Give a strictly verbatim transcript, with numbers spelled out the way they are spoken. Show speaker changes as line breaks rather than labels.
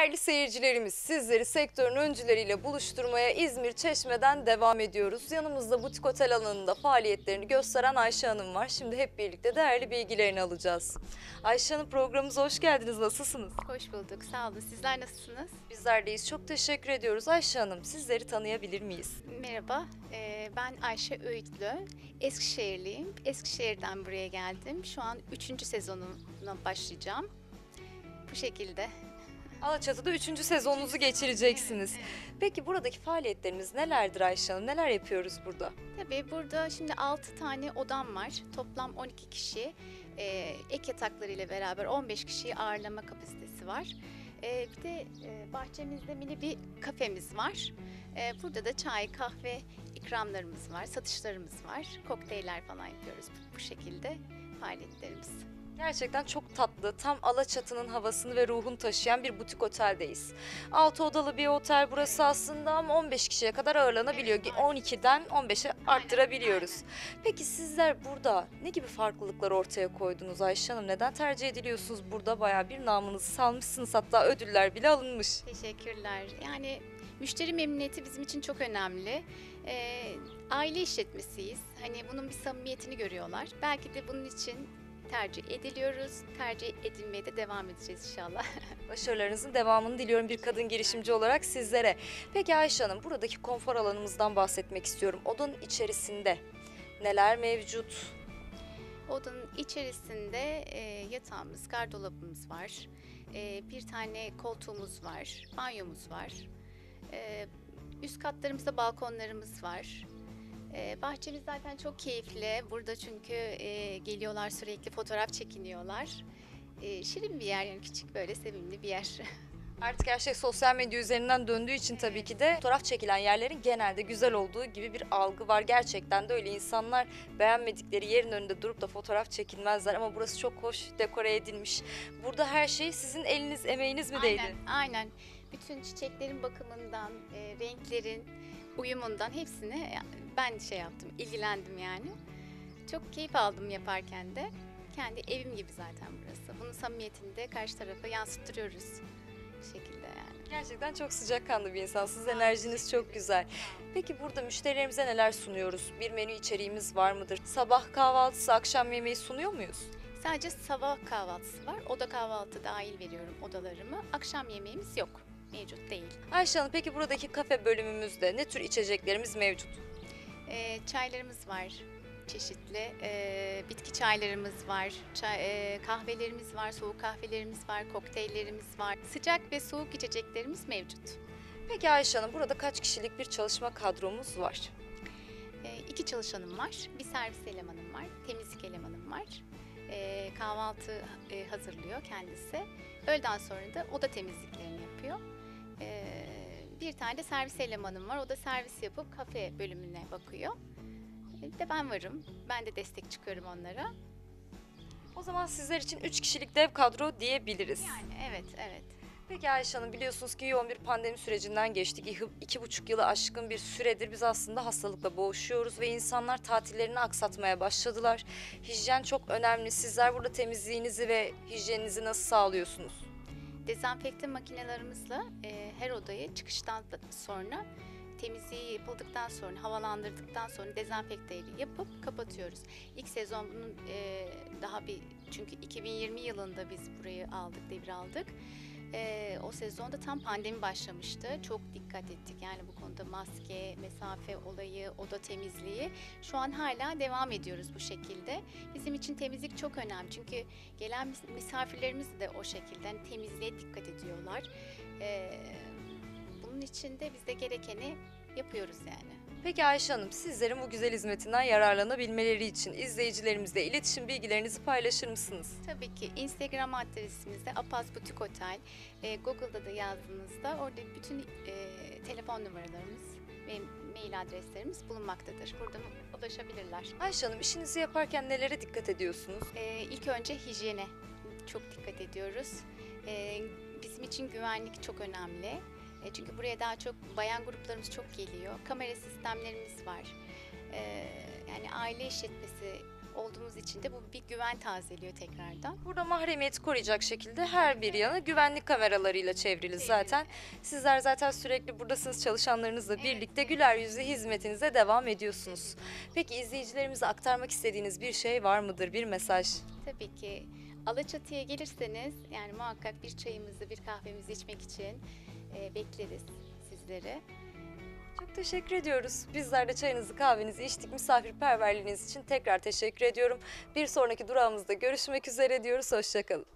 Değerli seyircilerimiz, sizleri sektörün öncüleriyle buluşturmaya İzmir Çeşme'den devam ediyoruz. Yanımızda butik otel alanında faaliyetlerini gösteren Ayşe Hanım var. Şimdi hep birlikte değerli bilgilerini alacağız. Ayşe Hanım, programımıza hoş geldiniz. Nasılsınız?
Hoş bulduk, sağ olun. Sizler nasılsınız?
Bizler deyiz. Çok teşekkür ediyoruz. Ayşe Hanım, sizleri tanıyabilir miyiz?
Merhaba, e, ben Ayşe Öğütlü. Eskişehirliyim. Eskişehir'den buraya geldim. Şu an üçüncü sezonuna başlayacağım. Bu şekilde.
Alaçatı'da üçüncü sezonunuzu geçireceksiniz. Peki buradaki faaliyetlerimiz nelerdir Ayşe Hanım? Neler yapıyoruz burada?
Tabii burada şimdi altı tane odam var. Toplam on iki kişi. E, ek yataklarıyla beraber on beş kişiyi ağırlama kapasitesi var. E, bir de e, bahçemizde mini bir kafemiz var. E, burada da çay, kahve ikramlarımız var, satışlarımız var. Kokteyller falan yapıyoruz bu, bu şekilde faaliyetlerimiz.
Gerçekten çok tatlı, tam Alaçatı'nın havasını ve ruhunu taşıyan bir butik oteldeyiz. altı odalı bir otel burası aslında ama on beş kişiye kadar ağırlanabiliyor.
Evet,
on ikiden on beşe arttırabiliyoruz. Peki sizler burada ne gibi farklılıklar ortaya koydunuz Ayşe Hanım? Neden tercih ediliyorsunuz burada? Bayağı bir namınızı salmışsınız, hatta ödüller bile alınmış.
Teşekkürler. Yani müşteri memnuniyeti bizim için çok önemli. Ee, aile işletmesiyiz. Hani bunun bir samimiyetini görüyorlar. Belki de bunun için tercih ediliyoruz. Tercih edilmeye de devam edeceğiz inşallah.
Başarılarınızın devamını diliyorum bir kadın girişimci olarak sizlere. Peki Ayşe Hanım, buradaki konfor alanımızdan bahsetmek istiyorum. Odanın içerisinde neler mevcut?
Odanın içerisinde e, yatağımız, gardırobumuz var. E, bir tane koltuğumuz var. Banyomuz var. E, üst katlarımızda balkonlarımız var. E, bahçemiz zaten çok keyifli. Burada çünkü e, geliyorlar, sürekli fotoğraf çekiniyorlar. E, şirin bir yer, yani küçük böyle sevimli bir yer.
Artık her şey sosyal medya üzerinden döndüğü için tabii ki de fotoğraf çekilen yerlerin genelde güzel olduğu gibi bir algı var. Gerçekten de öyle, insanlar beğenmedikleri yerin önünde durup da fotoğraf çekinmezler ama burası çok hoş dekore edilmiş. Burada her şey sizin eliniz, emeğiniz mi değdi?
Aynen, aynen. Bütün çiçeklerin bakımından, e, renklerin uyumundan hepsini ben şey yaptım, ilgilendim yani. Çok keyif aldım yaparken de. Kendi evim gibi zaten burası. Bunun samimiyetini de karşı tarafa yansıttırıyoruz. Bu şekilde yani.
Gerçekten çok sıcakkanlı bir insansınız. Enerjiniz çok güzel. Peki burada müşterilerimize neler sunuyoruz? Bir menü içeriğimiz var mıdır? Sabah kahvaltısı, akşam yemeği sunuyor muyuz?
Sadece sabah kahvaltısı var. Oda kahvaltı dahil veriyorum odalarımı. Akşam yemeğimiz yok. Mevcut değil.
Ayşe Hanım, peki buradaki kafe bölümümüzde ne tür içeceklerimiz mevcut?
Ee, çaylarımız var çeşitli. Ee, bitki çaylarımız var. Çay, e, kahvelerimiz var. Soğuk kahvelerimiz var. Kokteyllerimiz var. Sıcak ve soğuk içeceklerimiz mevcut.
Peki Ayşe Hanım, burada kaç kişilik bir çalışma kadromuz var?
Ee, iki çalışanım var. Bir servis elemanım var. Temizlik elemanım var. Ee, kahvaltı e, hazırlıyor kendisi. Öğleden sonra da oda temizliklerini yapıyor. Ee, bir tane de servis elemanım var. O da servis yapıp kafe bölümüne bakıyor. Bir de ben varım. Ben de destek çıkıyorum onlara.
O zaman sizler için üç kişilik dev kadro diyebiliriz.
Yani evet, evet.
Peki Ayşe Hanım, biliyorsunuz ki yoğun bir pandemi sürecinden geçtik. İki, iki buçuk yılı aşkın bir süredir biz aslında hastalıkla boğuşuyoruz ve insanlar tatillerini aksatmaya başladılar. Hijyen çok önemli. Sizler burada temizliğinizi ve hijyeninizi nasıl sağlıyorsunuz?
Dezenfekte makinelerimizle e, her odayı çıkıştan sonra temizliği yapıldıktan sonra, havalandırdıktan sonra dezenfekteyle yapıp kapatıyoruz. İlk sezon bunun e, daha bir, çünkü iki bin yirmi yılında biz burayı aldık, devraldık. E, o sezonda tam pandemi başlamıştı. Çok dikkat ettik yani bu konuda, maske, mesafe olayı, oda temizliği. Şu an hala devam ediyoruz bu şekilde. Bizim için temizlik çok önemli çünkü gelen misafirlerimiz de o şekilde yani temizliğe dikkat ediyorlar. E, bunun için de biz de gerekeni yapıyoruz yani.
Peki Ayşe Hanım, sizlerin bu güzel hizmetinden yararlanabilmeleri için izleyicilerimizle iletişim bilgilerinizi paylaşır mısınız?
Tabii ki Instagram adresimizde Apaz Butik Otel, e, Google'da da yazdığınızda orada bütün e, telefon numaralarımız ve mail adreslerimiz bulunmaktadır. Buradan ulaşabilirler.
Ayşe Hanım, işinizi yaparken nelere dikkat ediyorsunuz?
E, ilk önce hijyene çok dikkat ediyoruz. E, bizim için güvenlik çok önemli. E, çünkü buraya daha çok bayan gruplarımız çok geliyor. Kamera sistemlerimiz var. E, yani aile işletmesi olduğumuz için de bu bir güven tazeliyor tekrardan.
Burada mahremiyeti koruyacak şekilde her bir yanı güvenlik kameralarıyla çevrili zaten. Sizler zaten sürekli buradasınız, çalışanlarınızla birlikte güler yüzlü hizmetinize devam ediyorsunuz. Peki izleyicilerimize aktarmak istediğiniz bir şey var mıdır, bir mesaj?
Tabii ki Alaçatı'ya gelirseniz yani muhakkak bir çayımızı, bir kahvemizi içmek için e, bekleriz sizleri.
Çok teşekkür ediyoruz. Bizler de çayınızı, kahvenizi içtik. Misafirperverliğiniz için tekrar teşekkür ediyorum. Bir sonraki durağımızda görüşmek üzere diyoruz. Hoşça kalın.